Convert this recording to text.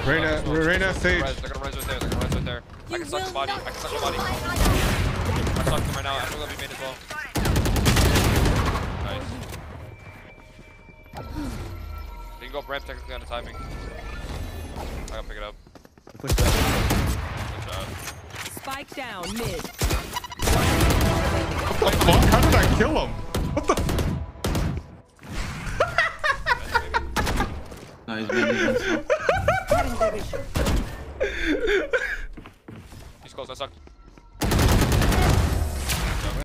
Reyna, Sage. They're gonna res right there. They're gonna res right there. I can suck the body. I can suck the body. I sucked him right now. I think that'll be made as well. Nice. You can go ramp technically on the timing. I gotta pick it up. Push that. Good shot. Spike down mid. What the fuck? How did I kill him? What the? No, he's been He's close. I sucked.